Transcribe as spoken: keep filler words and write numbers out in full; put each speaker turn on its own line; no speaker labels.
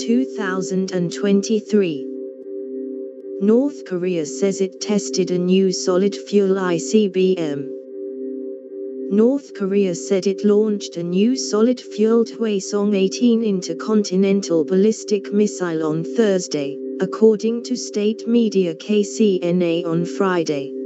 two thousand twenty-three. North Korea says it tested a new solid-fuel I C B M. North Korea said it launched a new solid-fueled Hwasong eighteen Intercontinental ballistic missile on Thursday, according to state media K C N A on Friday.